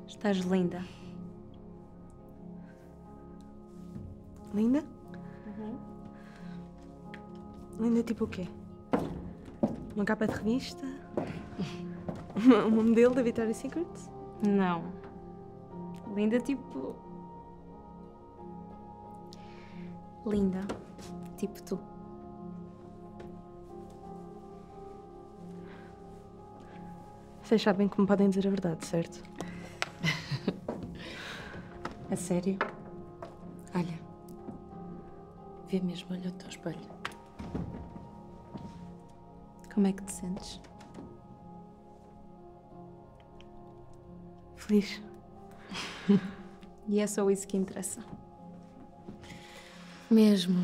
Estás linda. Linda? Linda tipo o quê? Uma capa de revista? Uma modelo da Victoria's Secret? Não. Linda tipo... Linda. Tipo tu. Vocês sabem que me podem dizer a verdade, certo? A sério? Olha. Vê mesmo, olha o teu espelho. Como é que te sentes? Feliz. E é só isso que interessa. Mesmo.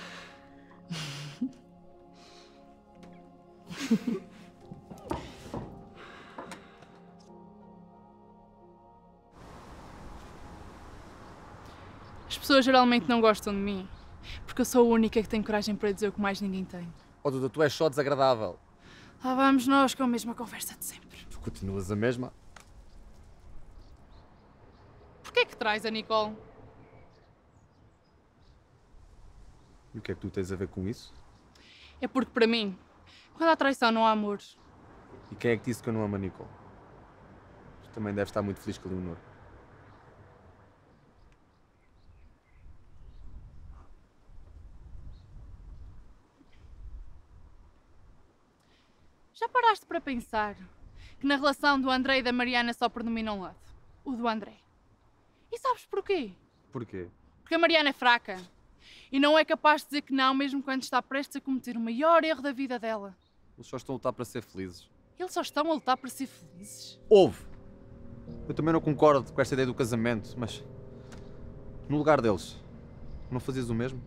As pessoas geralmente não gostam de mim, porque eu sou a única que tem coragem para dizer o que mais ninguém tem. Oh, Duda, tu és só desagradável. Lá vamos nós com a mesma conversa de sempre. Tu continuas a mesma. Porquê é que traz a Nicole? E o que é que tu tens a ver com isso? É porque, para mim, quando há traição não há amor. E quem é que disse que eu não amo a Nicole? Tu também deves estar muito feliz com a Leonor. Já paraste para pensar que na relação do André e da Mariana só predomina um lado? O do André. E sabes porquê? Porquê? Porque a Mariana é fraca. E não é capaz de dizer que não, mesmo quando está prestes a cometer o maior erro da vida dela. Eles só estão a lutar para ser felizes. Eles só estão a lutar para ser felizes. Ouve! Eu também não concordo com esta ideia do casamento, mas... No lugar deles, não fazias o mesmo?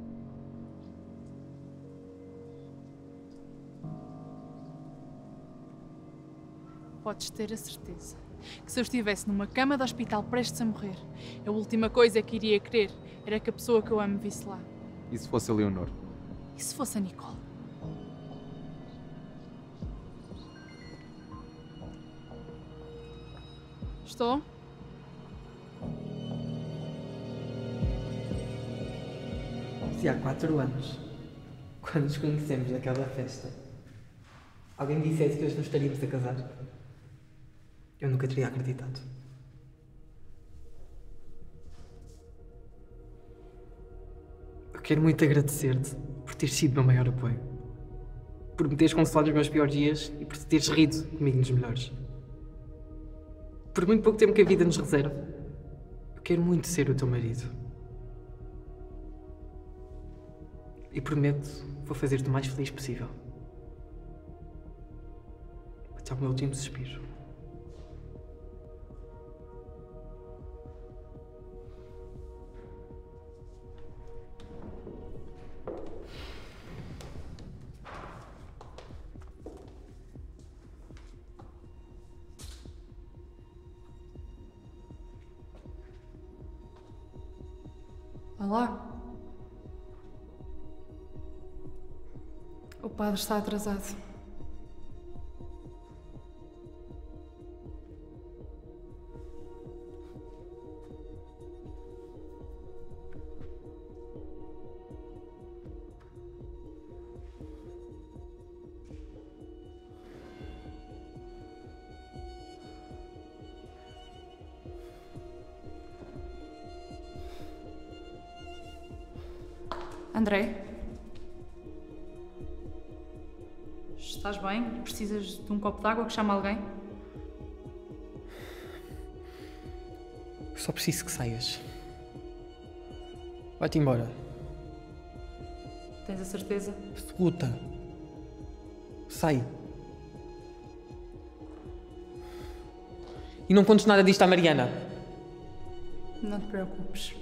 Podes ter a certeza que se eu estivesse numa cama de hospital prestes a morrer, a última coisa que iria querer era que a pessoa que eu amo visse lá. E se fosse a Leonor? E se fosse a Nicole? Estou? Se há 4 anos, quando nos conhecemos naquela festa, alguém dissesse que hoje nos estaríamos a casar, eu nunca teria acreditado. Eu quero muito agradecer-te por teres sido o meu maior apoio, por me teres consolado nos meus piores dias e por te teres rido comigo nos melhores. Por muito pouco tempo que a vida nos reserva, eu quero muito ser o teu marido. E prometo, vou fazer-te o mais feliz possível. Até o meu último suspiro. Olá. O padre está atrasado. André? Estás bem? Precisas de um copo de água que chame alguém? Só preciso que saias. Vai-te embora. Tens a certeza? Absoluta. Sai. E não contes nada disto à Mariana. Não te preocupes.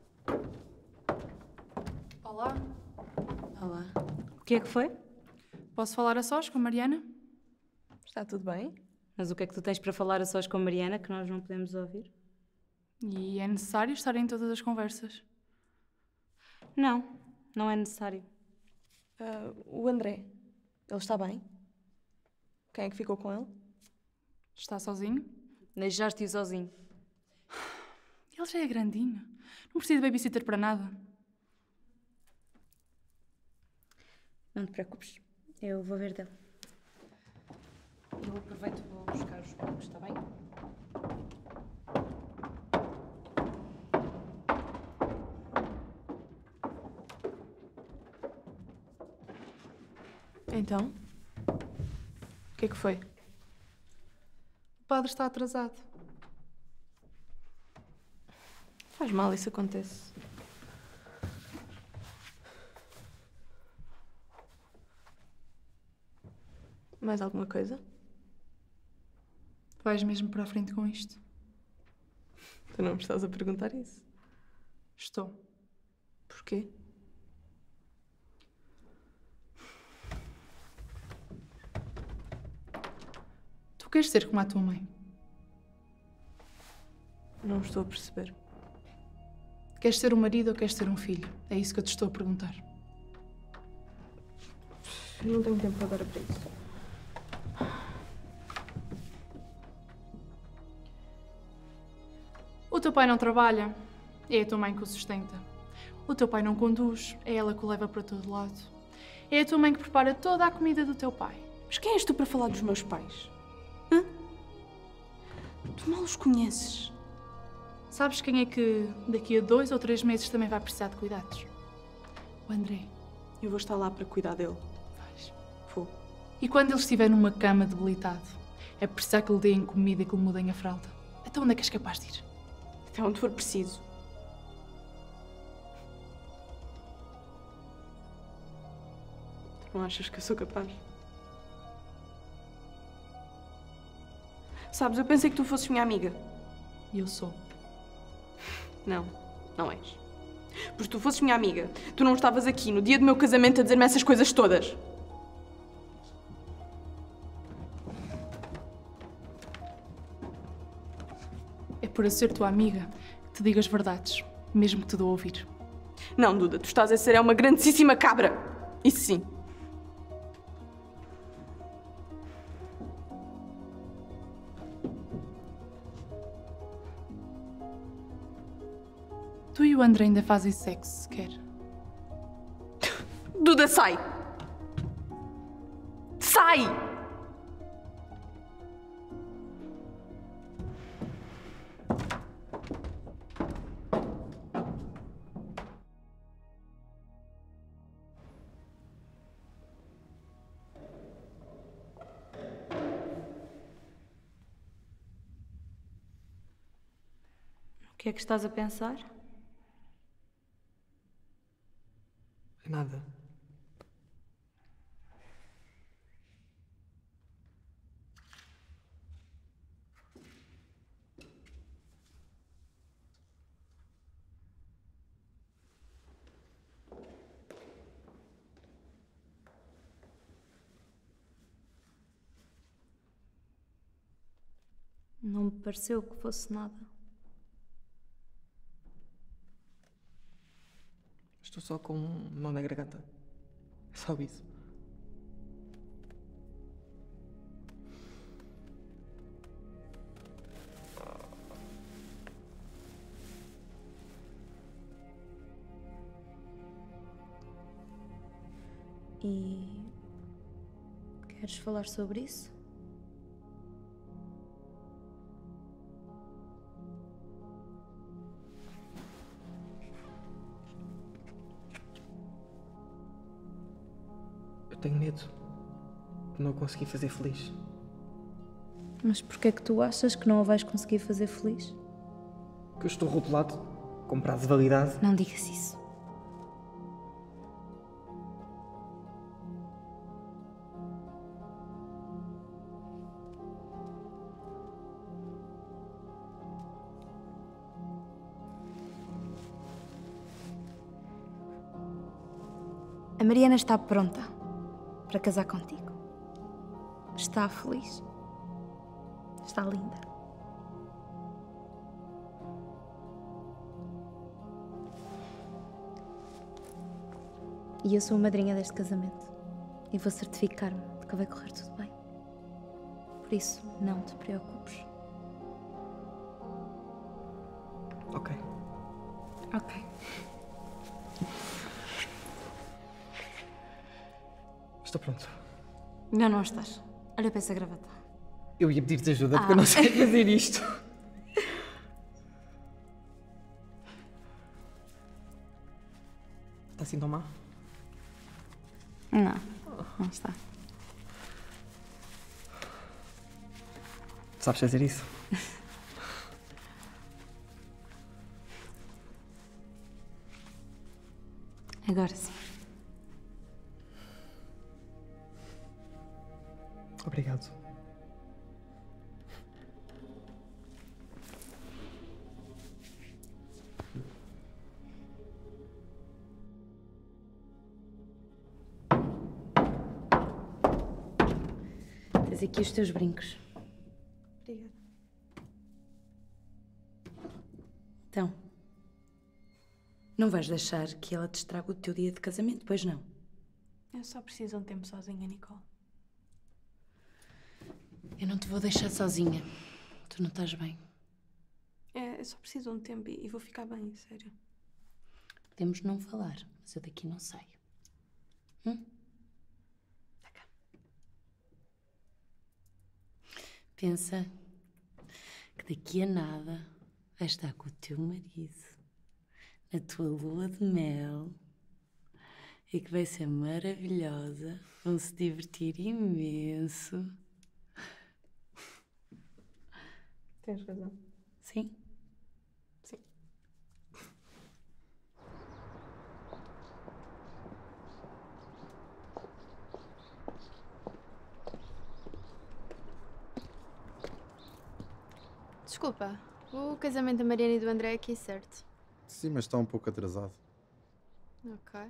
Olá. Olá. O que é que foi? Posso falar a sós com a Mariana? Está tudo bem? Mas o que é que tu tens para falar a sós com a Mariana que nós não podemos ouvir? E é necessário estar em todas as conversas. Não, não é necessário. O André, ele está bem? Quem é que ficou com ele? Está sozinho? Deixaste-o sozinho. Ele já é grandinho. Não precisa de babysitter para nada. Não te preocupes, eu vou ver dele. Eu aproveito e vou buscar os bancos, está bem? Então? O que é que foi? O padre está atrasado. Faz mal, isso acontece. Mais alguma coisa? Vais mesmo para a frente com isto? Tu não me estás a perguntar isso. Estou. Porquê? Tu queres ser como a tua mãe? Não estou a perceber. Queres ser um marido ou queres ser um filho? É isso que eu te estou a perguntar. Eu não tenho tempo agora para isso. O teu pai não trabalha, é a tua mãe que o sustenta. O teu pai não conduz, é ela que o leva para todo lado. É a tua mãe que prepara toda a comida do teu pai. Mas quem és tu para falar dos meus pais? Hã? Tu mal os conheces. Sabes quem é que daqui a 2 ou 3 meses também vai precisar de cuidados? O André. Eu vou estar lá para cuidar dele. Vais. Vou. E quando ele estiver numa cama debilitado, é precisar que lhe deem comida e que lhe mudem a fralda. Então onde é que és capaz de ir? Até onde for preciso. Tu não achas que eu sou capaz? Sabes, eu pensei que tu fosses minha amiga. E eu sou. Não, não és. Porque se tu fosses minha amiga, tu não estavas aqui no dia do meu casamento a dizer-me essas coisas todas. É por eu ser tua amiga que te digo as verdades, mesmo que te dou a ouvir. Não, Duda, tu estás a ser uma grandíssima cabra. Isso sim. Tu e o André ainda fazem sexo, sequer. Duda, sai! Sai! O que é que estás a pensar? Nada. Não me pareceu que fosse nada. Estou só com um nó na garganta. É só isso. E queres falar sobre isso? Eu tenho medo de não conseguir fazer feliz. Mas porquê é que tu achas que não a vais conseguir fazer feliz? Que eu estou rotulado, com prazo de validade. Não digas isso. A Mariana está pronta. para casar contigo. Está feliz. Está linda. E eu sou a madrinha deste casamento. E vou certificar-me de que vai correr tudo bem. Por isso, não te preocupes. Ok. Ok. Estou pronto. Não estás. Olha para essa gravata. Eu ia pedir-te ajuda porque eu não sei fazer isto. Está assim tão má? Não está. Sabes fazer isso? Agora sim. Obrigado. Tens aqui os teus brincos. Obrigada. Então, não vais deixar que ela te estrague o teu dia de casamento, pois não? Eu só preciso de um tempo sozinha, Nicole. Eu não te vou deixar sozinha. Tu não estás bem. Eu só preciso de um tempo e vou ficar bem, sério. Podemos não falar, mas eu daqui não saio. Tá cá. Pensa que daqui a nada vais estar com o teu marido na tua lua de mel e que vai ser maravilhosa. Vão se divertir imenso. Tens razão. Sim? Sim. Desculpa, o casamento da Mariana e do André é aqui, certo? Sim, mas está um pouco atrasado. Ok.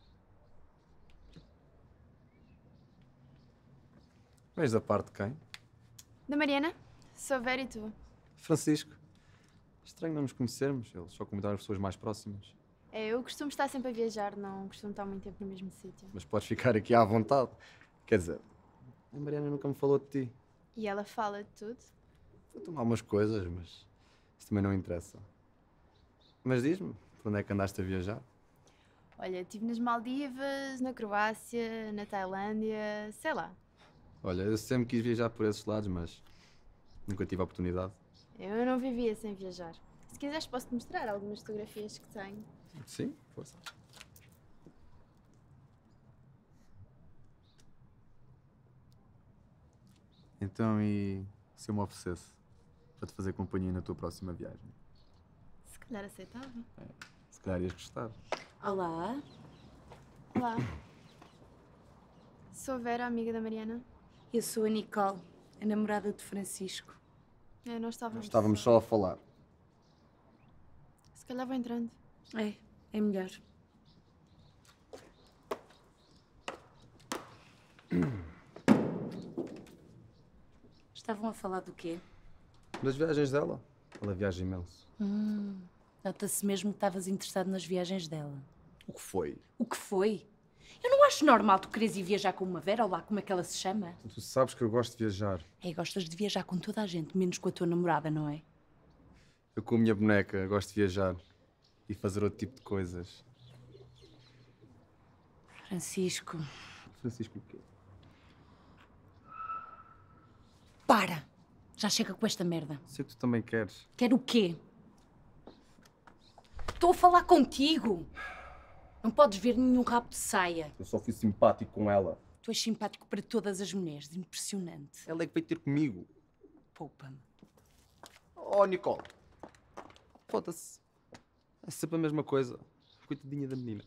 Vens da parte de quem? Da Mariana? Sou Vera e tu? Francisco. Estranho não nos conhecermos, eles só convidaram as pessoas mais próximas. Eu costumo estar sempre a viajar, não costumo estar muito tempo no mesmo sítio. Mas podes ficar aqui à vontade. Quer dizer, a Mariana nunca me falou de ti. E ela fala de tudo? Vou tomar umas coisas, mas isso também não interessa. Mas diz-me, por onde é que andaste a viajar? Olha, estive nas Maldivas, na Croácia, na Tailândia, sei lá. Olha, eu sempre quis viajar por esses lados, mas nunca tive a oportunidade. Eu não vivia sem viajar. Se quiseres posso-te mostrar algumas fotografias que tenho. Sim, força. Então, e se eu me oferecesse para te fazer companhia na tua próxima viagem? Se calhar aceitava. Se calhar ias gostar. Olá. Olá. Sou a Vera, amiga da Mariana. Eu sou a Nicole, a namorada de Francisco. Nós estávamos... Estávamos só a falar. Se calhar vou entrando. É melhor. Estavam a falar do quê? Das viagens dela. Ela viaja imenso. Nota-se mesmo que estavas interessado nas viagens dela. O que foi? O que foi? Eu não acho normal tu queres ir viajar com uma Vera, ou lá como é que ela se chama. Tu sabes que eu gosto de viajar. Gostas de viajar com toda a gente, menos com a tua namorada, não é? Eu com a minha boneca gosto de viajar e fazer outro tipo de coisas. Francisco, Francisco o quê? para! Já chega com esta merda. Sei que tu também queres. Quero o quê? Estou a falar contigo. Não podes ver nenhum rabo de saia. Eu só fui simpático com ela. Tu és simpático para todas as mulheres. Impressionante. Ela é que veio ter comigo. Poupa-me. Oh, Nicole. Foda-se. É sempre a mesma coisa. Coitadinha da menina.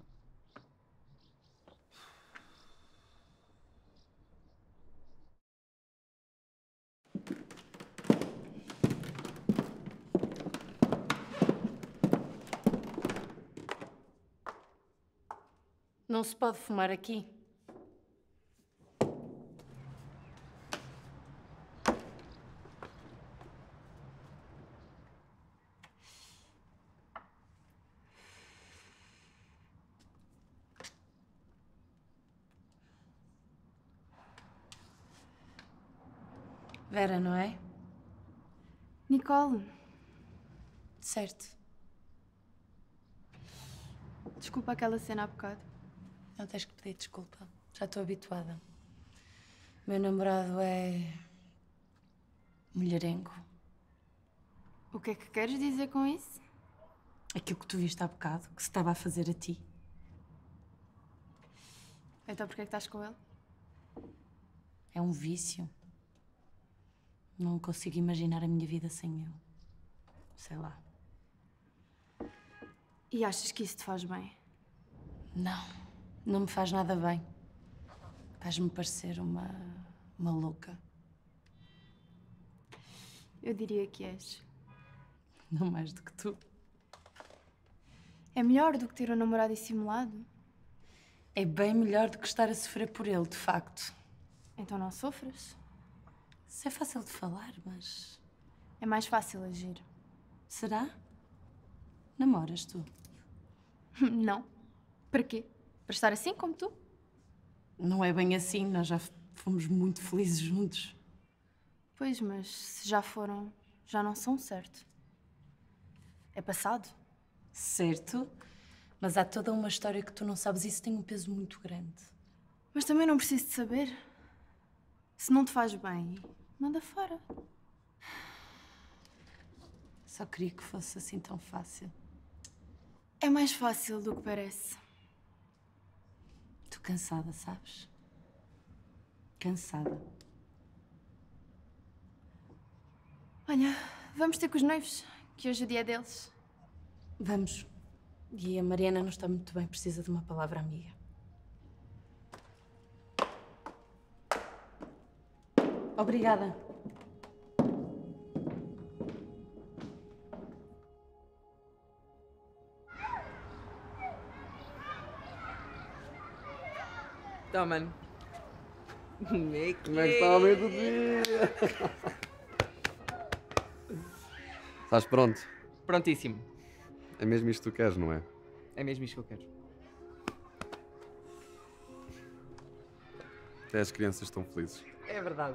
Não se pode fumar aqui. Vera, não é? Nicole, Certo. desculpa aquela cena há bocado. Não tens que pedir desculpa. Já estou habituada. Meu namorado é... mulherengo. O que é que queres dizer com isso? Aquilo que tu viste há bocado, que se estava a fazer a ti. Então porquê é que estás com ele? É um vício. Não consigo imaginar a minha vida sem ele. Sei lá. E achas que isso te faz bem? Não, não me faz nada bem. Faz-me parecer uma louca. Eu diria que és. Não mais do que tu. É melhor do que ter um namorado dissimulado? É bem melhor do que estar a sofrer por ele, de facto. Então não sofres? Isso é fácil de falar, mas... É mais fácil agir. Será? Namoras tu? Não. Para quê? Para estar assim como tu? Não é bem assim, nós já fomos muito felizes juntos. Pois, mas se já foram, já não são, certo? É passado. Certo, mas há toda uma história que tu não sabes e isso tem um peso muito grande. Mas também não preciso de saber. Se não te faz bem, manda fora. Só queria que fosse assim tão fácil. É mais fácil do que parece. Estou cansada, sabes? Cansada. Olha, vamos ter com os noivos, que hoje é o dia deles. Vamos. E a Mariana não está muito bem, precisa de uma palavra amiga. Obrigada. Tá, mano. Como é que está a meio do dia? Estás pronto? Prontíssimo. É mesmo isto que tu queres, não é? É mesmo isto que eu quero. Até as crianças estão felizes. É verdade.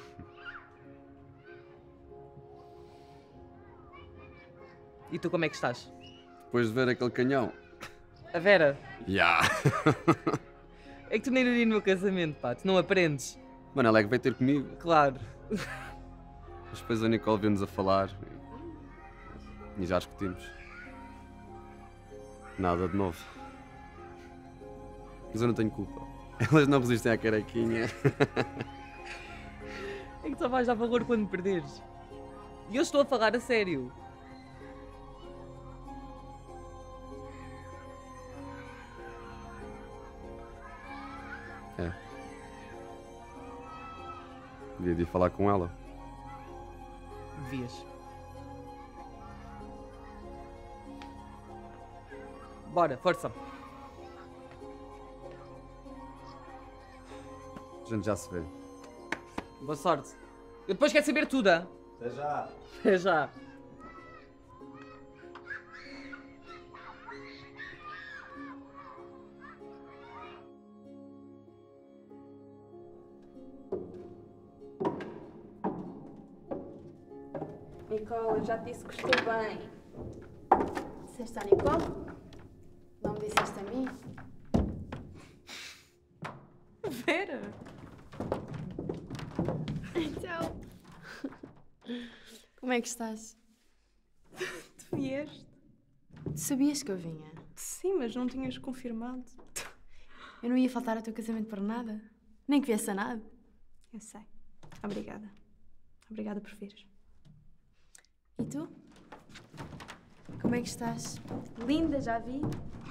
E tu como é que estás? Depois de ver aquele canhão. A Vera, Ya! é que tu nem no dia do meu casamento, pá. Tu não aprendes. Mano, ela é que veio ter comigo. Claro. Mas depois a Nicole viu-nos a falar e já discutimos. Nada de novo. Mas eu não tenho culpa. Elas não resistem à carequinha. É que só vais dar valor quando perderes. E eu estou a falar a sério. É. Devia de ir falar com ela. Devias. Bora, força. A gente já se vê. Boa sorte. Eu depois quero saber tudo, hein? Até já! Até já. Nicole, eu já te disse que estou bem. Disseste à Nicole? Não me disseste a mim? Vera! Então. Como é que estás? Tu vieste? Sabias que eu vinha? Sim, mas não tinhas confirmado. Eu não ia faltar ao teu casamento por nada. Nem que viesse a nada. Eu sei. Obrigada. Obrigada por vires. E tu? Como é que estás? Linda, já vi.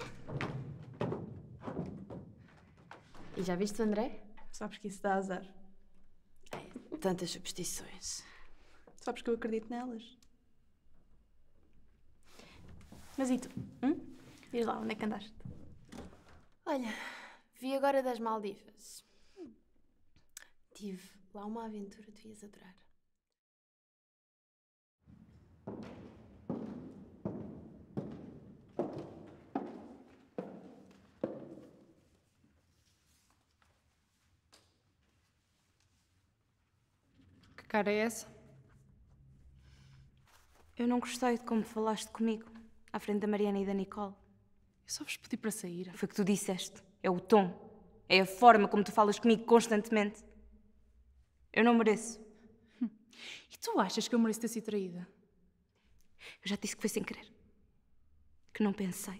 E já viste o André? Sabes que isso dá azar. Tantas superstições. Sabes que eu acredito nelas. Mas e tu? Diz lá, onde é que andaste? Olha, vi agora das Maldivas. Tive lá uma aventura, tu ias adorar. cara é essa? Eu não gostei de como falaste comigo, à frente da Mariana e da Nicole. Eu só vos pedi para sair. Foi o que tu disseste. É o tom. É a forma como tu falas comigo constantemente. Eu não mereço. E tu achas que eu mereço ter sido traída? Eu já te disse que foi sem querer. Que não pensei.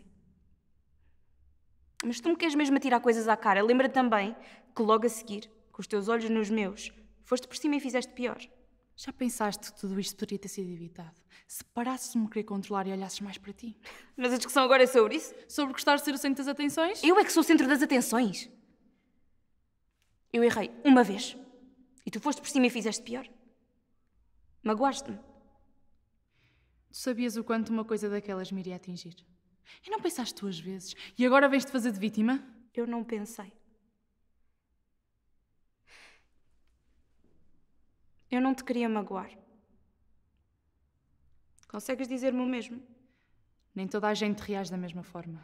Mas tu me queres mesmo atirar coisas à cara. Lembra também que logo a seguir, com os teus olhos nos meus, foste por cima e fizeste pior. Já pensaste que tudo isto poderia ter sido evitado? Se parasses de me querer controlar e olhasses mais para ti? Mas a discussão agora é sobre isso? Sobre gostar de ser o centro das atenções? Eu é que sou o centro das atenções. Eu errei uma vez. E tu foste por cima e fizeste pior. Magoaste-me. Tu sabias o quanto uma coisa daquelas me iria atingir. E não pensaste 2 vezes. E agora vens-te fazer de vítima? Eu não pensei. Eu não te queria magoar. Consegues dizer-me o mesmo? Nem toda a gente reage da mesma forma.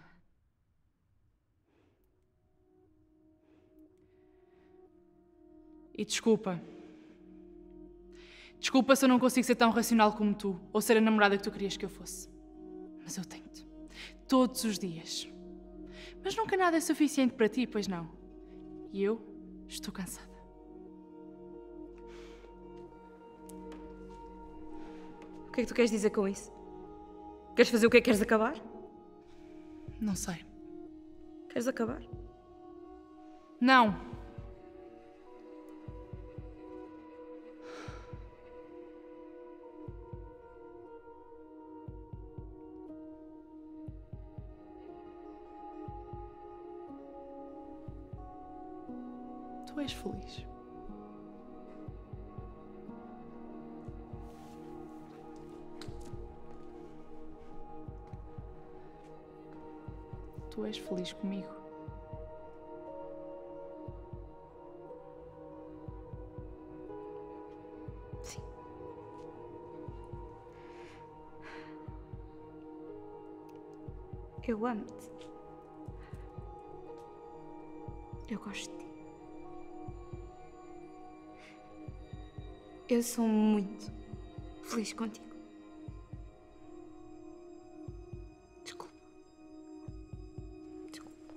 E desculpa. Desculpa se eu não consigo ser tão racional como tu, ou ser a namorada que tu querias que eu fosse. Mas eu tento. Todos os dias. Mas nunca nada é suficiente para ti, pois não? E eu estou cansada. O que é que tu queres dizer com isso? Queres fazer o que é que queres acabar? Não sei. Queres acabar? Não. Tu és feliz. Tu és feliz comigo. Sim. Eu amo-te. Eu gosto de ti. Eu sou muito feliz contigo. Desculpa. Desculpa.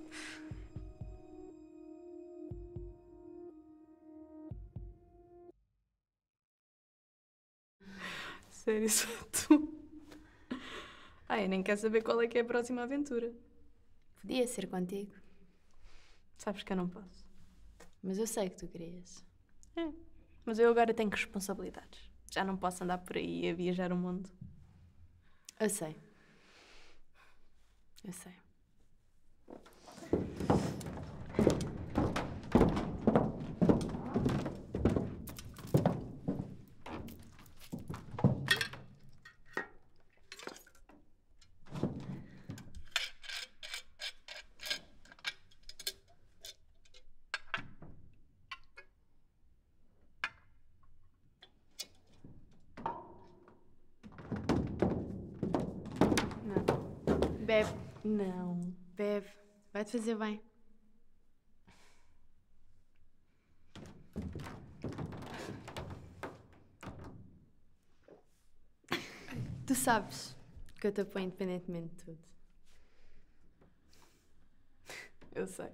Sério, só tu? Ai, nem quer saber qual é que é a próxima aventura. Podia ser contigo, Sabes que eu não posso. mas eu sei que tu querias. Mas eu agora tenho responsabilidades. Já não posso andar por aí a viajar o mundo. Eu sei. Eu sei. Bebe. Não. Bebe. Vai-te fazer bem. Tu sabes que eu te apoio independentemente de tudo. Eu sei.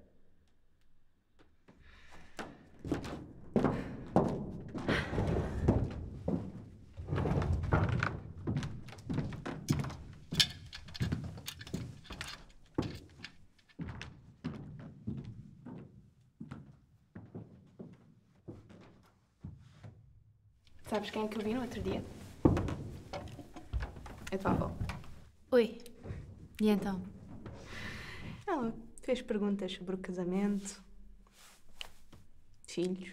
Sabes quem é que eu vi no outro dia? É a tua avó. Oi. E então? Ela fez perguntas sobre o casamento, filhos.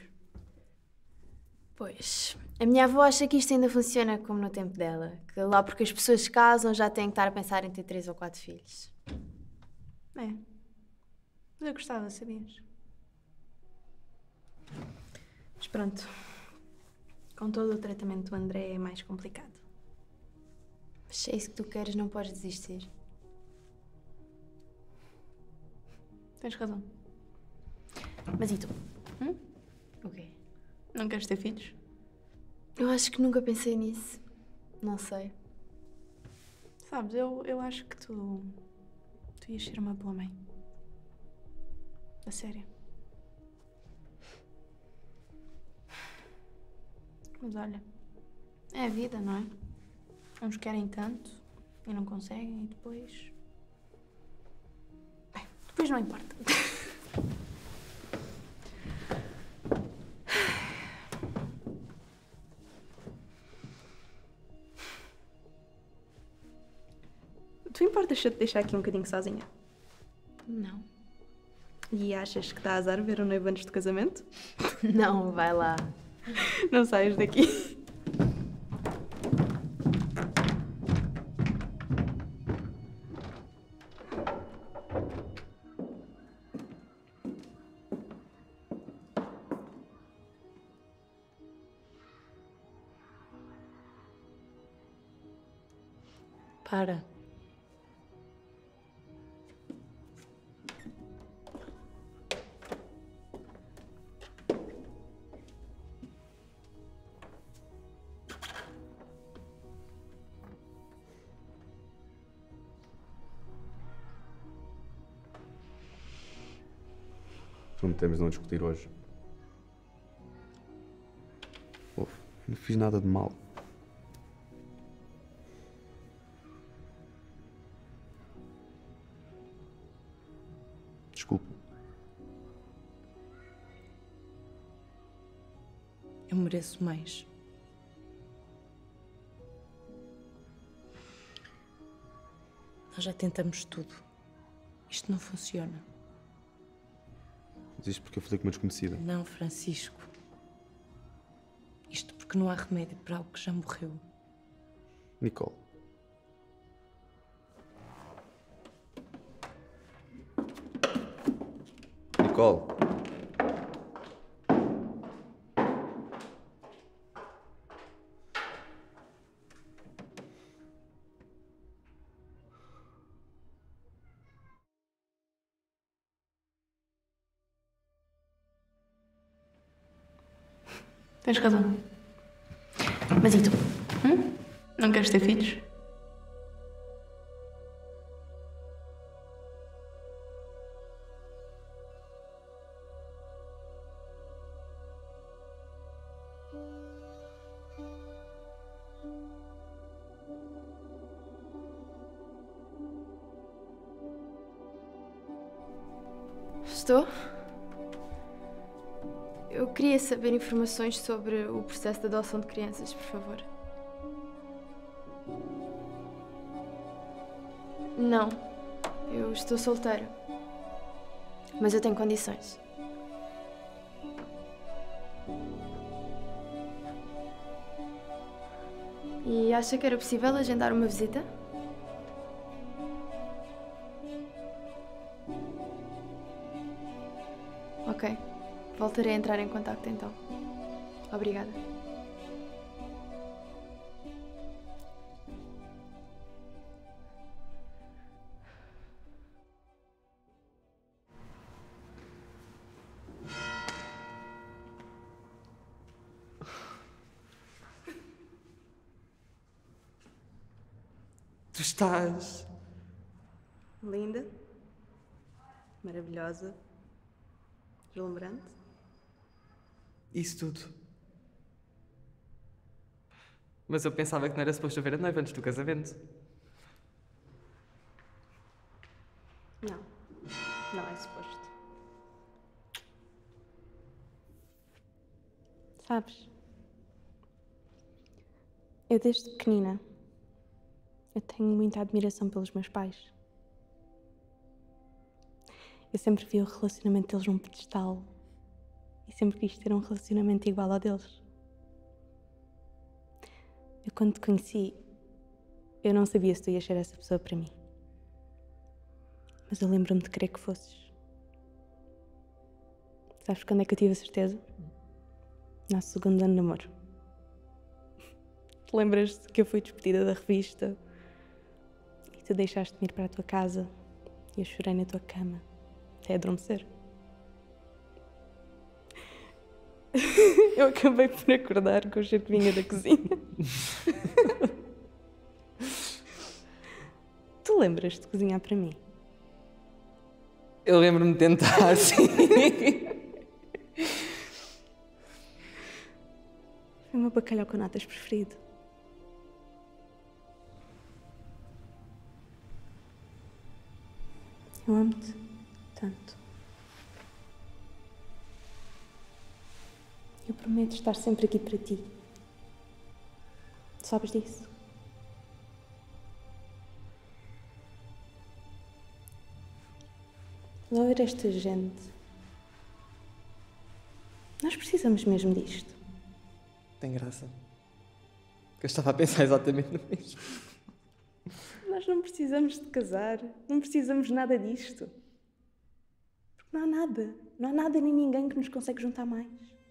Pois, a minha avó acha que isto ainda funciona como no tempo dela. Que lá porque as pessoas se casam já têm que estar a pensar em ter 3 ou 4 filhos. É. Mas eu gostava, sabias? Mas pronto. Com todo o tratamento do André é mais complicado. Mas se é isso que tu queres, não podes desistir. Tens razão. Mas e tu? O quê? Não queres ter filhos? Eu acho que nunca pensei nisso. Não sei. Sabes, eu acho que tu ias ser uma boa mãe. A sério. Mas olha, é a vida, não é? Uns querem tanto e não conseguem e depois... Bem, depois não importa. Tu importas se eu te deixar aqui um bocadinho sozinha? Não. E achas que dá azar ver o noivo antes do casamento? Não, vai lá. Não saias daqui. Para. Prometemos não discutir hoje. Não fiz nada de mal. Desculpa. Eu mereço mais. Nós já tentamos tudo. Isto não funciona. Mas isto porque eu falei com uma desconhecida. Não, Francisco. Isto porque não há remédio para algo que já morreu. Nicole. Nicole. Tens razão. Mas e tu? Não queres ter filhos? Estou? Eu queria saber informações sobre o processo de adoção de crianças, por favor. Não, eu estou solteira. Mas eu tenho condições. E acha que era possível agendar uma visita? Ok. Voltarei a entrar em contacto então. Obrigada. Tu estás... Linda. Maravilhosa. Deslumbrante. Isso tudo. Mas eu pensava que não era suposto haver a noiva antes do casamento. Não. Não é suposto. Sabes? Eu desde pequenina, eu tenho muita admiração pelos meus pais. Eu sempre vi o relacionamento deles num pedestal e sempre quis ter um relacionamento igual ao deles. Eu quando te conheci, eu não sabia se tu ias ser essa pessoa para mim. Mas eu lembro-me de querer que fosses. Sabes quando é que eu tive a certeza? Nosso segundo ano de namoro. Te lembras-te que eu fui despedida da revista e tu deixaste-me ir para a tua casa e eu chorei na tua cama até adormecer? Eu acabei por acordar com o cheiro que vinha da cozinha. Tu lembras de cozinhar para mim? Eu lembro-me de tentar, sim. Foi o meu bacalhau com natas preferido. Eu amo-te tanto. Eu prometo estar sempre aqui para ti. Sabes disso? Ao ver esta gente, nós precisamos mesmo disto. Tem graça. Eu estava a pensar exatamente no mesmo. Nós não precisamos de casar, não precisamos nada disto. Porque não há nada nem ninguém que nos consegue juntar mais.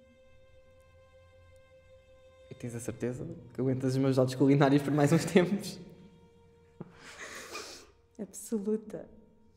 E tens a certeza que aguentas os meus dados culinários por mais uns tempos? Absoluta.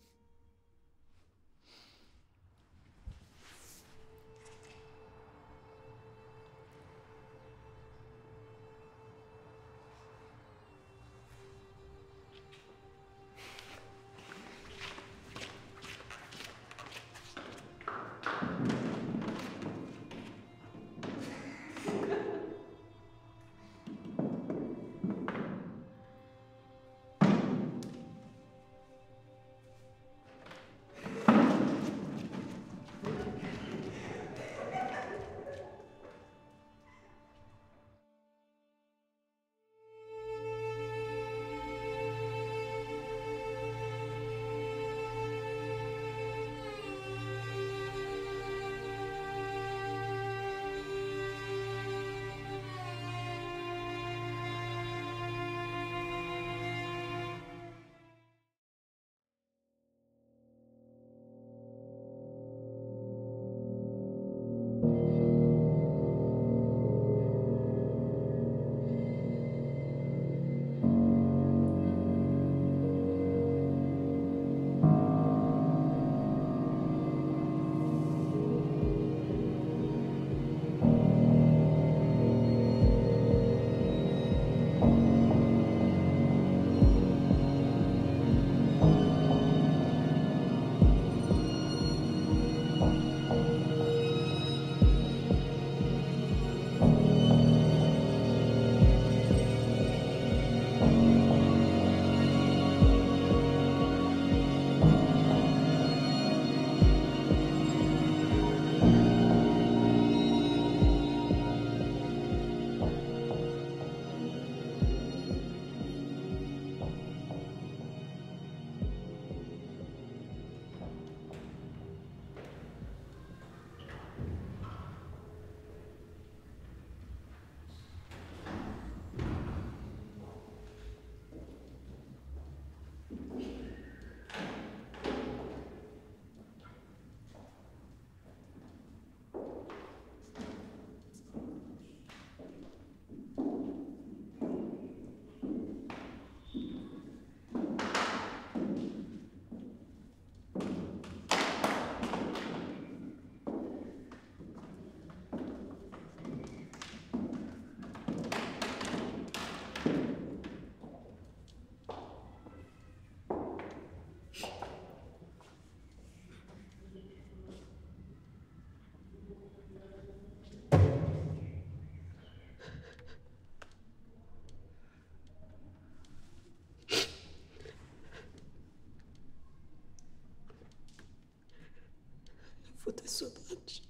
Vou ter saudades.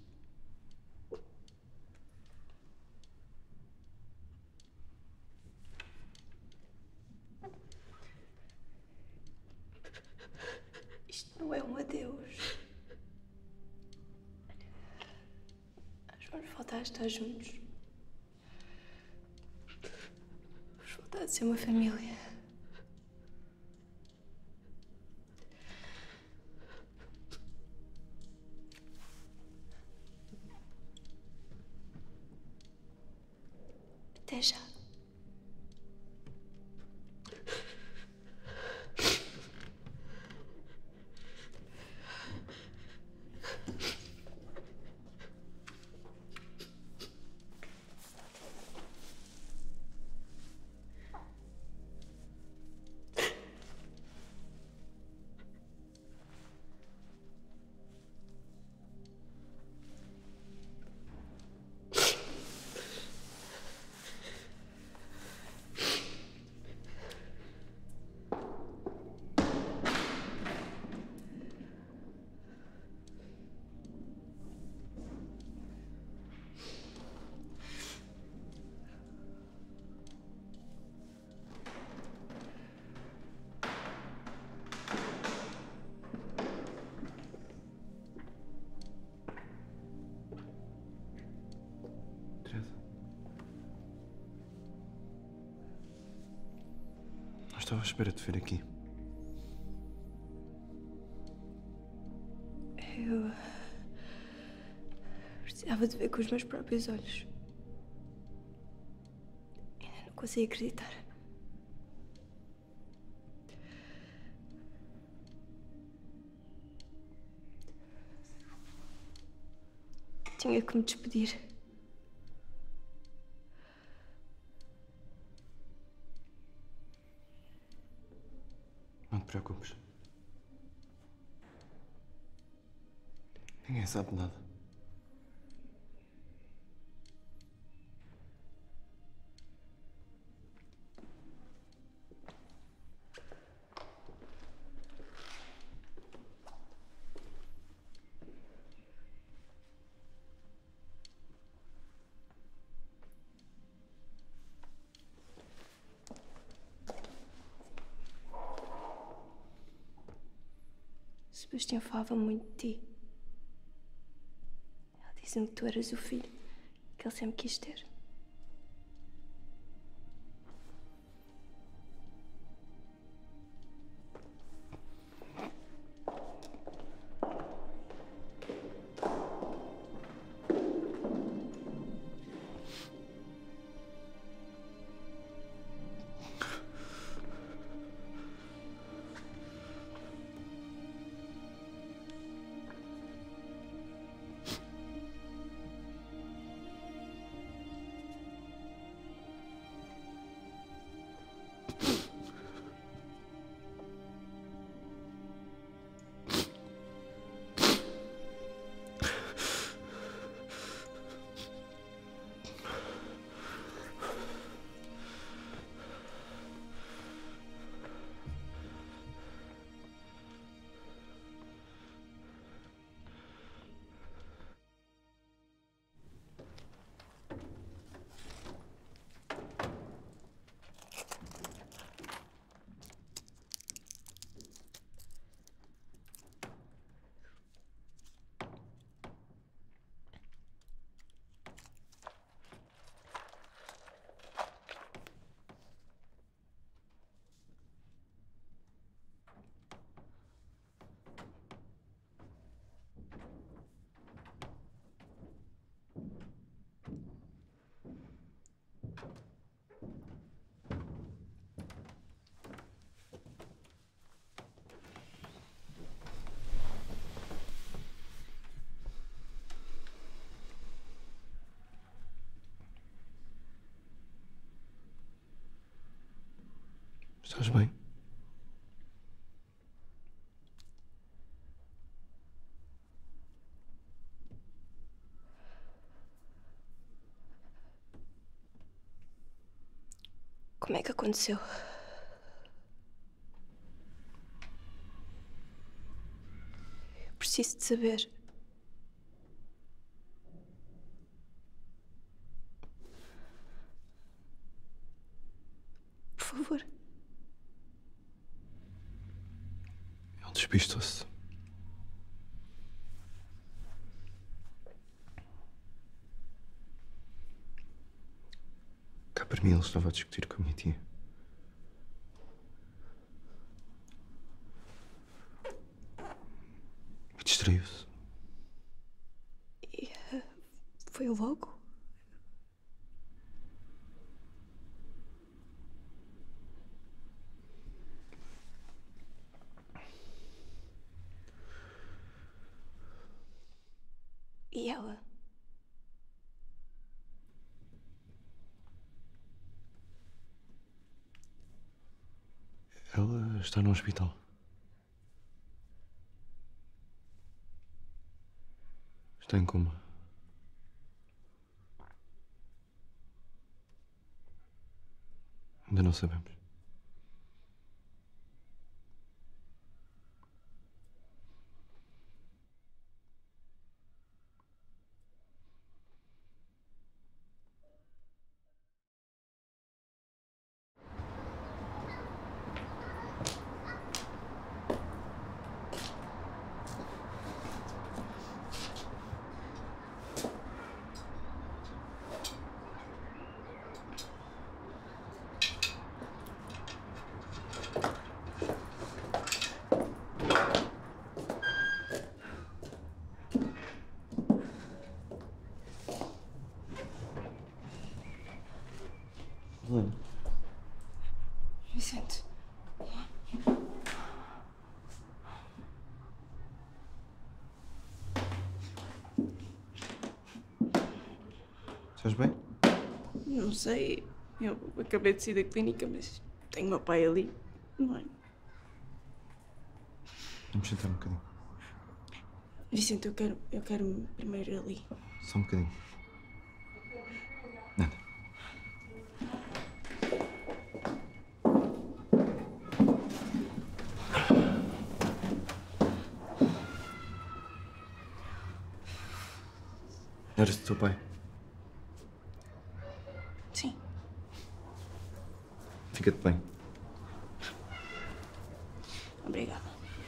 Isto não é um adeus. Nós vamos voltar a estar juntos. Vamos voltar a ser uma família. Até já. Teresa. Não estava à espera de te ver aqui. Eu precisava de ver com os meus próprios olhos. Ainda não consigo acreditar. Tinha que me despedir. Não te preocupes. Ninguém sabe nada. Sebastião falava muito de ti. Ele disse-me que tu eras o filho que ele sempre quis ter. Estás bem? Como é que aconteceu? Eu preciso de saber. Por favor. Ele despistou-se. Cá para mim ele estava a discutir com a minha tia. E distraiu-se. E foi logo? E ela? Ela está no hospital. Está em coma. Ainda não sabemos. Helena. Vicente. Estás bem? Não sei. Eu acabei de sair da clínica, mas tenho meu pai ali. Não é? Vamos sentar um bocadinho. Vicente, eu quero primeiro ir ali. Só um bocadinho. Anda. Eras do teu pai? Sim. Fica-te bem. Obrigada.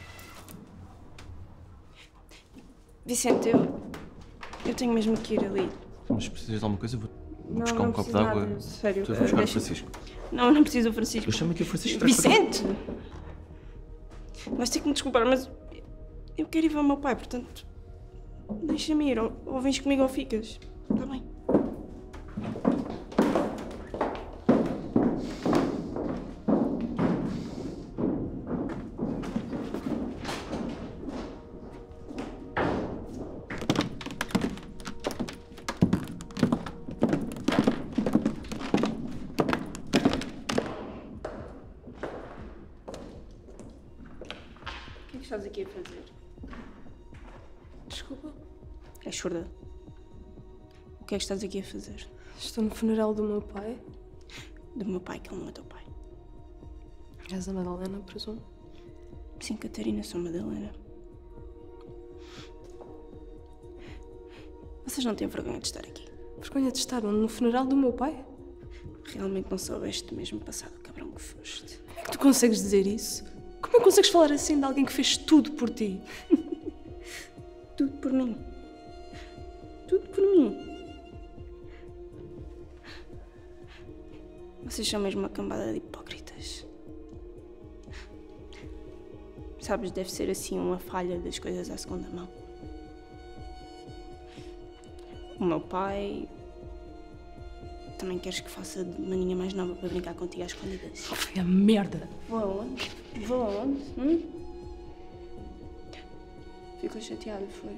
Vicente, eu tenho mesmo que ir ali. Mas precisas de alguma coisa? Vou buscar não um copo preciso de água. nada, sério. Tu vais buscar o Deixa- Francisco. Não, eu não preciso do Francisco. Eu chamo aqui o Francisco. Vicente! Vais ter que me desculpar, mas eu quero ir ver o meu pai, portanto, deixa-me ir. Ou vens comigo ou ficas. Está bem? O que é que estás aqui a fazer? Desculpa. És surda? O que é que estás aqui a fazer? Estou no funeral do meu pai. Do meu pai, que ele não é teu pai. És a Madalena, presumo. Sim, Catarina, sou Madalena. Vocês não têm vergonha de estar aqui? Vergonha de estar onde? No funeral do meu pai? Realmente não soubeste mesmo passado, cabrão que foste. Como é que tu consegues dizer isso? Como é que consegues falar assim de alguém que fez tudo por ti? Tudo por mim. Tudo por mim. Vocês são mesmo uma cambada de hipócritas. Sabes, deve ser assim uma falha das coisas à segunda mão. O meu pai... Também queres que faça de maninha mais nova para brincar contigo às escondidas? Foi a merda. Vou aonde? Vou aonde? Ficou chateado, foi?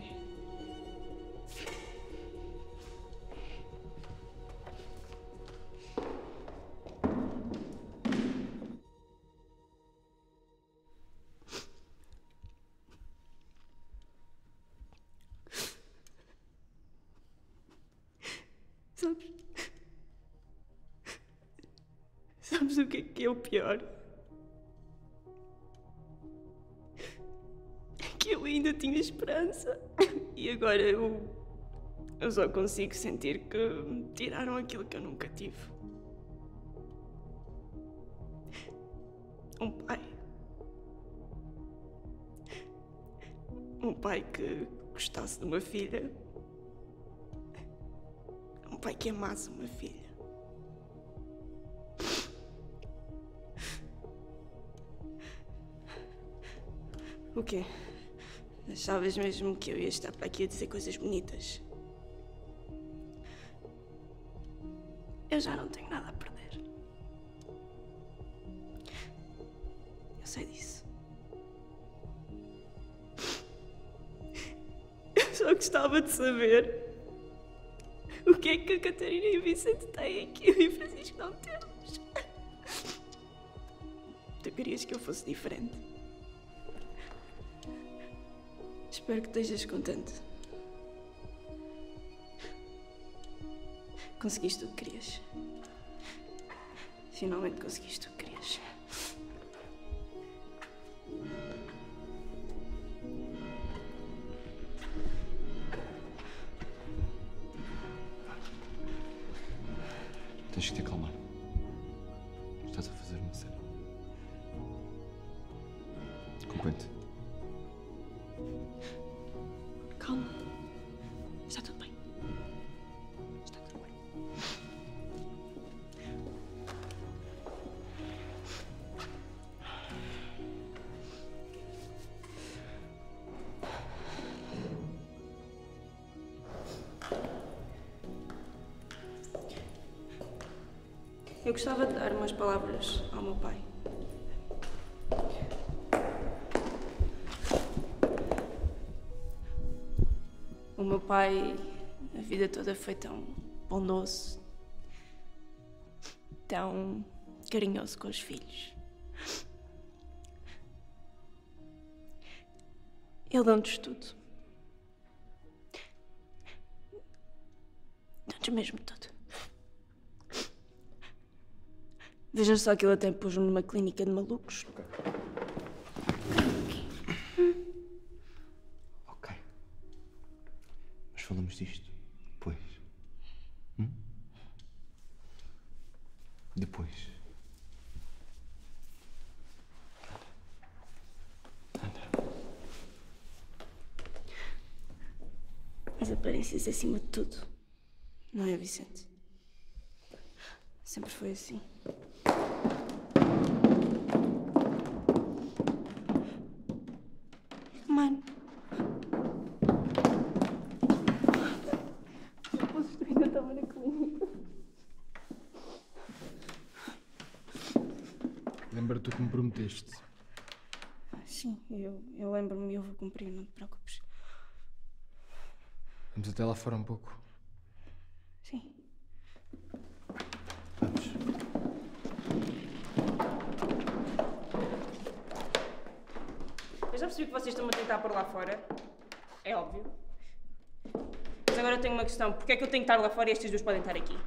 Sabes o que é o pior? É que eu ainda tinha esperança. E agora eu só consigo sentir que me tiraram aquilo que eu nunca tive. Um pai. Um pai que gostasse de uma filha. Um pai que amasse uma filha. O quê? Achavas mesmo que eu ia estar para aqui a dizer coisas bonitas? Eu já não tenho nada a perder. Eu sei disso. Eu só gostava de saber o que é que a Catarina e o Vicente têm que eu e o Francisco não temos. Tu querias que eu fosse diferente? Espero que estejas contente. Conseguiste o que querias. Finalmente conseguiste o que querias. Tens que te acalmar. Estás a fazer uma cena. Compõe-te. Calma. Está tudo bem. Está tudo bem. Eu gostava de dar umas palavras ao meu pai. O meu pai, a vida toda foi tão bondoso, tão carinhoso com os filhos. Ele deu-nos tudo. Deu-nos mesmo tudo. Veja só que ele até pôs-me numa clínica de malucos. Ok. Mas falamos disto depois. Depois. As aparências acima de tudo. Não é, Vicente? Sempre foi assim. Mano. Eu ainda estava na clínica. Lembra-te o que me prometeste. Sim, eu lembro-me e eu vou cumprir, não te preocupes. Vamos até lá fora um pouco. Sim. Vamos. Eu já percebi que vocês estão a tentar pôr lá fora. É óbvio. Mas agora eu tenho uma questão. Porquê é que eu tenho que estar lá fora e estes dois podem estar aqui?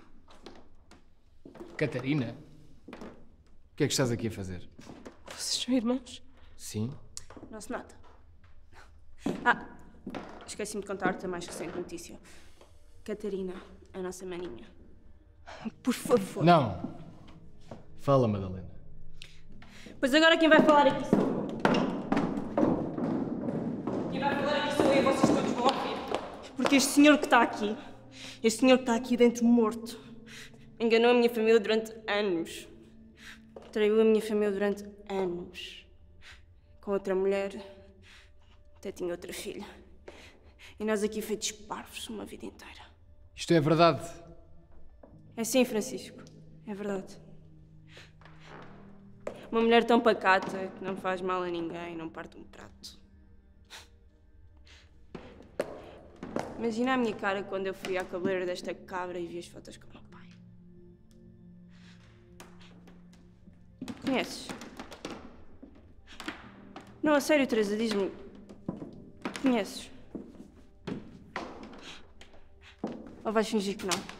Catarina? O que é que estás aqui a fazer? Vocês são irmãos? Sim? Não se nota. Ah, esqueci-me de contar-te a mais recente notícia. Catarina, a nossa maninha. Por favor. Não. Fala, Madalena. Pois agora quem vai falar aqui sou eu. Quem vai falar aqui sou eu e vocês todos vão ouvir. Porque este senhor que está aqui dentro morto, enganou a minha família durante anos. Traiu a minha família durante anos. Com outra mulher, até tinha outra filha. E nós aqui feitos parvos uma vida inteira. Isto é verdade. É sim, Francisco. É verdade. Uma mulher tão pacata, que não faz mal a ninguém, não parte um prato. Imagina a minha cara quando eu fui à cabeleireira desta cabra e vi as fotos com o meu pai. Conheces? Não, a sério, Teresa, diz-me. Conheces? Ou vais fingir que não?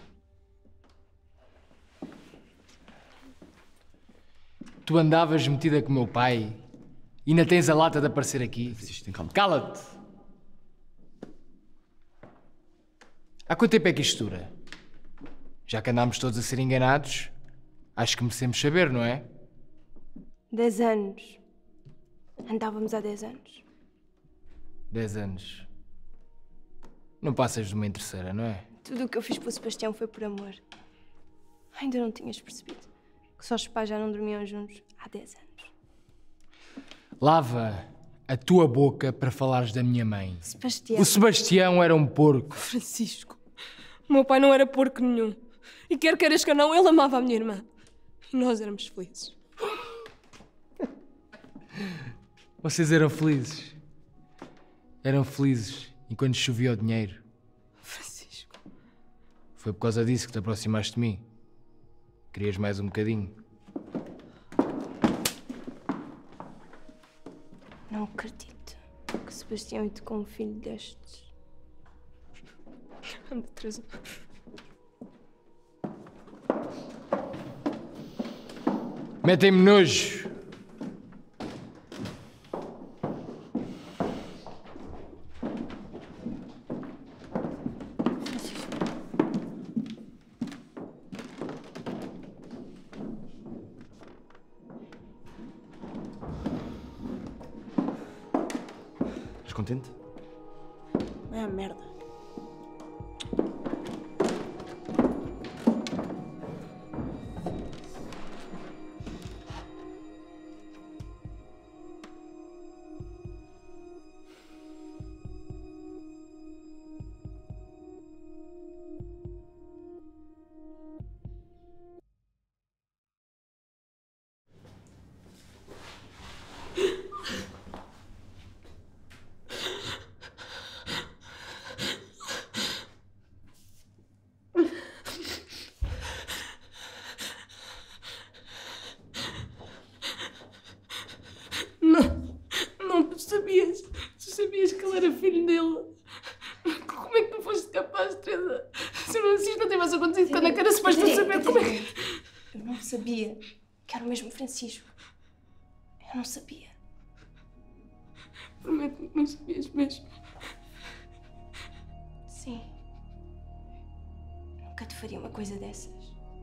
Tu andavas metida com o meu pai e ainda tens a lata de aparecer aqui. Cala-te! Há quanto tempo é que isto dura? Já que andámos todos a ser enganados, acho que merecemos saber, não é? 10 anos. Andávamos há 10 anos. 10 anos. Não passas de uma interesseira, não é? Tudo o que eu fiz pelo Sebastião foi por amor. Ainda não tinhas percebido que só os pais já não dormiam juntos há 10 anos. Lava a tua boca para falares da minha mãe. Sebastião. O Sebastião era um porco. Francisco, o meu pai não era porco nenhum. E quer queiras que não, ele amava a minha irmã. E nós éramos felizes. Vocês eram felizes. Eram felizes enquanto chovia o dinheiro. Francisco. Foi por causa disso que te aproximaste de mim. Querias mais um bocadinho. Não acredito que Sebastião educou um filho destes. Anda, Teresa. Metem-me nojo. Estás contente? É a merda. acontecido quando é que era suposto eu saber como é que... Eu não sabia que era o mesmo Francisco. Eu não sabia. Prometo-me que não sabias mesmo. Sim. Nunca te faria uma coisa dessas.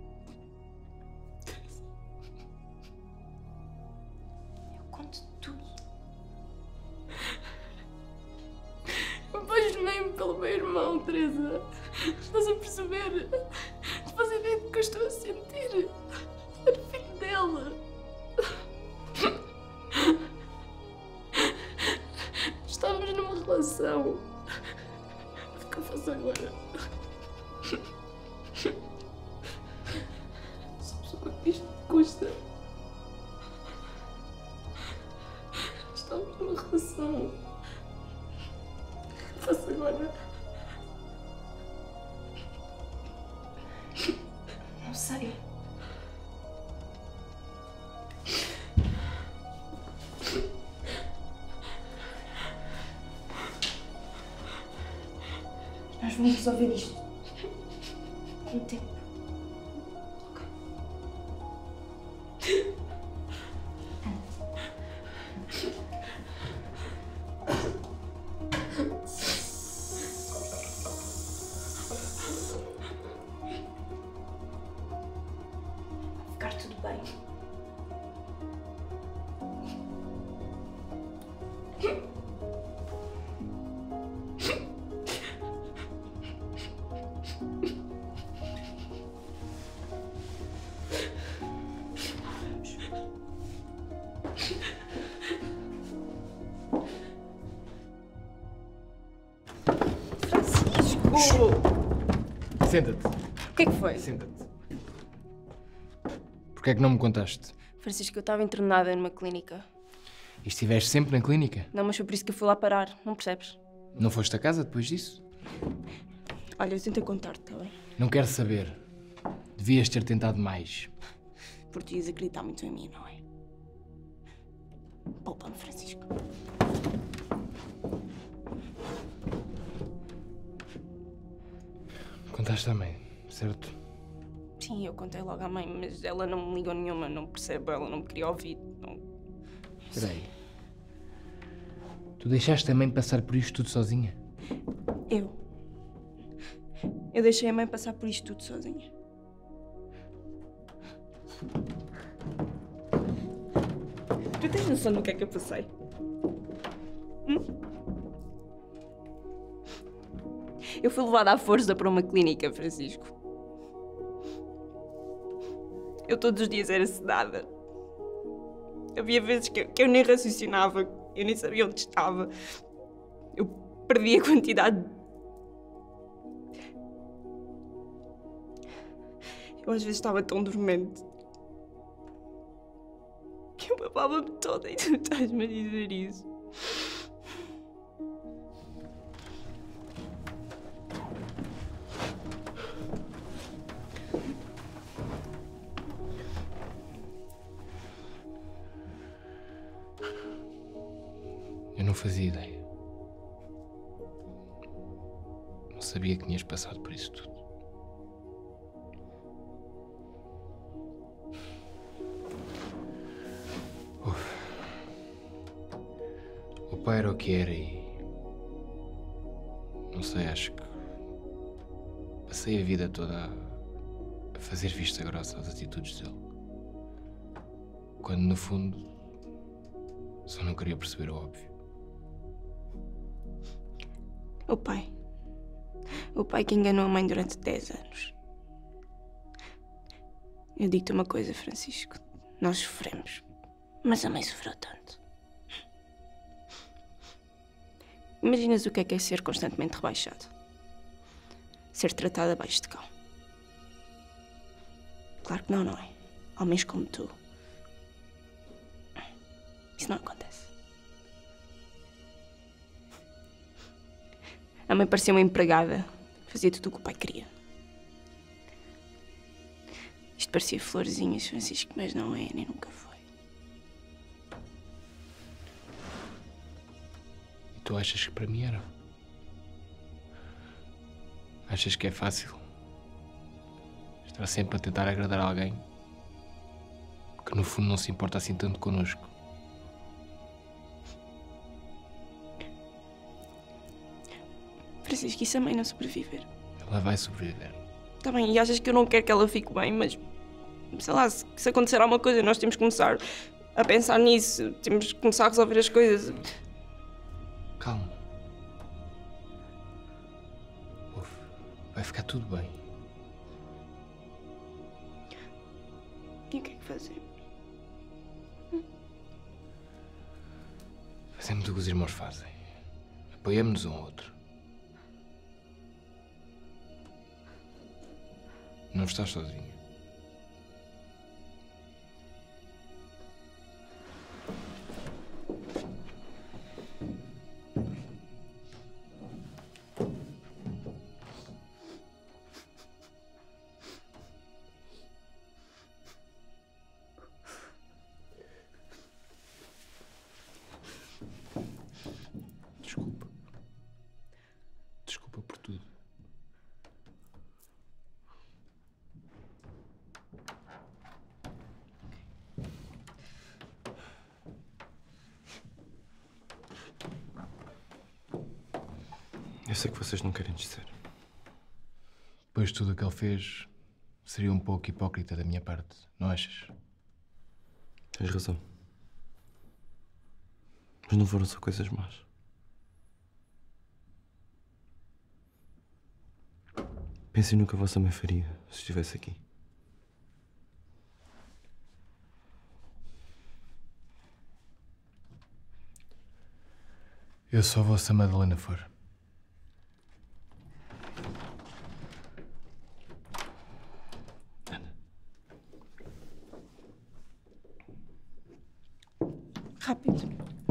Eu conto tudo. Apaixonei-me pelo meu irmão, Teresa. Estás a perceber? Não faz ideia do que eu estou a sentir. Era filho dela. Estávamos numa relação. O que eu faço agora? Sabes o que isto me custa? Estávamos numa relação. O que faço agora? Não sei. Nós vamos resolver isto. Com o tempo. Vai ficar tudo bem. Senta-te. O que é que foi? Senta-te. Porquê é que não me contaste? Francisco, eu estava internada numa clínica. E estiveste sempre na clínica? Não, mas foi por isso que eu fui lá parar. Não percebes? Não foste a casa depois disso? Olha, eu tentei contar-te, está bem? Não quero saber. Devias ter tentado mais. Porque tu ias acreditar muito em mim, não é? Poupa-me, Francisco. Contaste à mãe, certo? Sim, eu contei logo à mãe, mas ela não me ligou nenhuma, não percebe, ela não me queria ouvir. Não... Espera aí. Tu deixaste a mãe passar por isto tudo sozinha? Eu deixei a mãe passar por isto tudo sozinha. Tu tens noção do que é que eu passei? Eu fui levada à força para uma clínica, Francisco. Eu todos os dias era sedada. Havia vezes que eu nem raciocinava, eu nem sabia onde estava. Eu perdi a quantidade. Eu às vezes estava tão dormente que eu babava-me toda e tu estás-me a dizer isso. Eu não fazia ideia. Não sabia que tinhas passado por isso tudo. O pai era o que era e... Não sei, acho que... Passei a vida toda a fazer vista grossa às atitudes dele. Quando, no fundo, só não queria perceber o óbvio. O pai que enganou a mãe durante 10 anos. Eu digo-te uma coisa, Francisco. Nós sofremos, mas a mãe sofreu tanto. Imaginas o que é ser constantemente rebaixado? Ser tratado abaixo de cão. Claro que não, não é? Homens como tu. Isso não acontece. A mãe parecia uma empregada. Fazia tudo o que o pai queria. Isto parecia florzinhas, Francisco, mas não é, nem nunca foi. E tu achas que para mim era? Achas que é fácil Estar sempre a tentar agradar alguém que no fundo não se importa assim tanto connosco. Francisco, e se a mãe não sobreviver? Ela vai sobreviver. Tá bem, e achas que eu não quero que ela fique bem, mas... Sei lá, se acontecer alguma coisa, nós temos que começar a pensar nisso. Temos que começar a resolver as coisas. Calma. Ouve, vai ficar tudo bem. E o que é que fazer? Fazemos o que os irmãos fazem. Apoiamos-nos um ao outro. Não estás sozinho. Desculpa. Desculpa por tudo. Eu sei que vocês não querem descer. Depois de tudo o que ele fez, seria um pouco hipócrita da minha parte, não achas? Tens razão. Mas não foram só coisas más. Pensem no que a vossa mãe faria se estivesse aqui. Eu sou a vossa Madalena for. Rápido.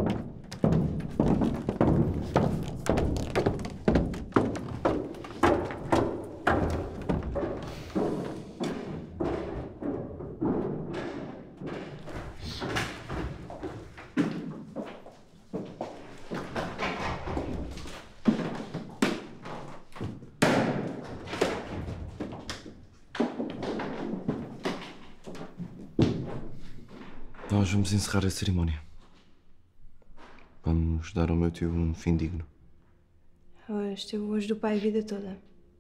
Nós vamos encerrar a cerimónia. Vamos dar ao meu tio um fim digno. Hoje teve o hoje do pai a vida toda.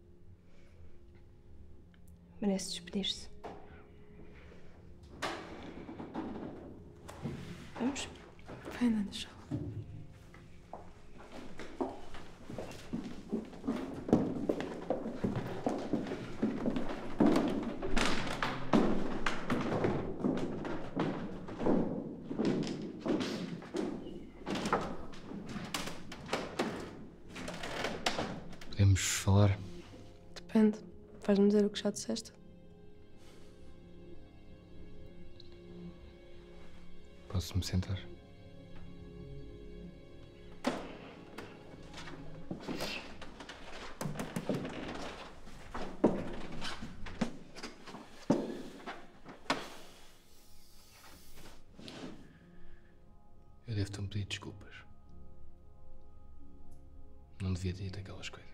Merece despedir-se. Vamos? Vai, Nanda, deixa. Podemos falar? Depende. Vais-me dizer o que já disseste? Posso-me sentar? Eu devo-te um pedido de desculpas. Não devia ter dito aquelas coisas.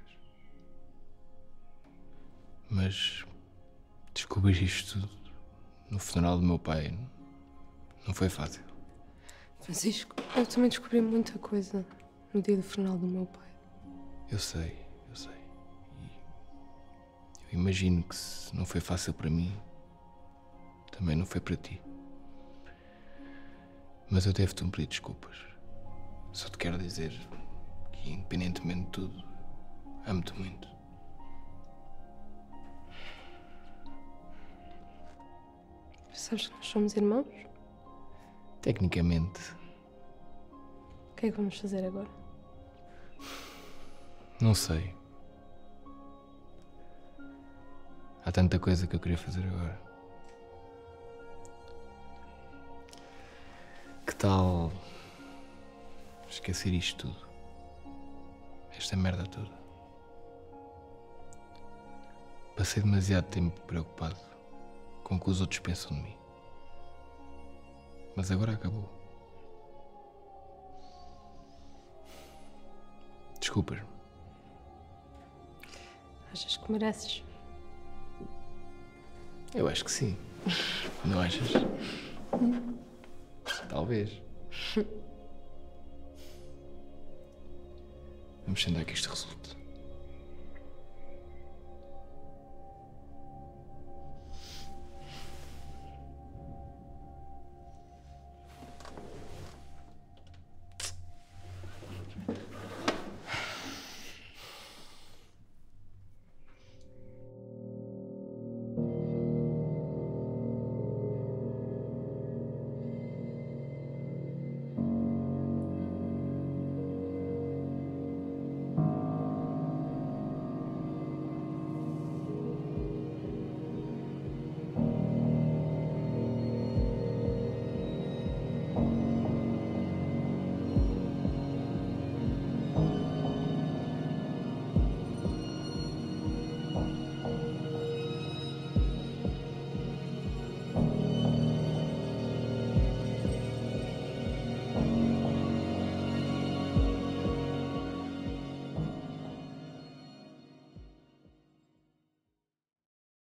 Mas descobrir isto tudo no funeral do meu pai não foi fácil. Francisco, eu também descobri muita coisa no dia do funeral do meu pai. Eu sei. E eu imagino que se não foi fácil para mim, também não foi para ti. Mas eu devo-te um pedido de desculpas. Só te quero dizer que, independentemente de tudo, amo-te muito. Sabes que nós somos irmãos? Tecnicamente, O que é que vamos fazer agora? não sei. Há tanta coisa que eu queria fazer agora. Que tal esquecer isto tudo? Esta merda toda. Passei demasiado tempo preocupado com o que os outros pensam de mim. Mas agora acabou. Desculpas-me. Achas que mereces? Eu acho que sim. Não achas? Talvez. Vamos tentar que isto resulte.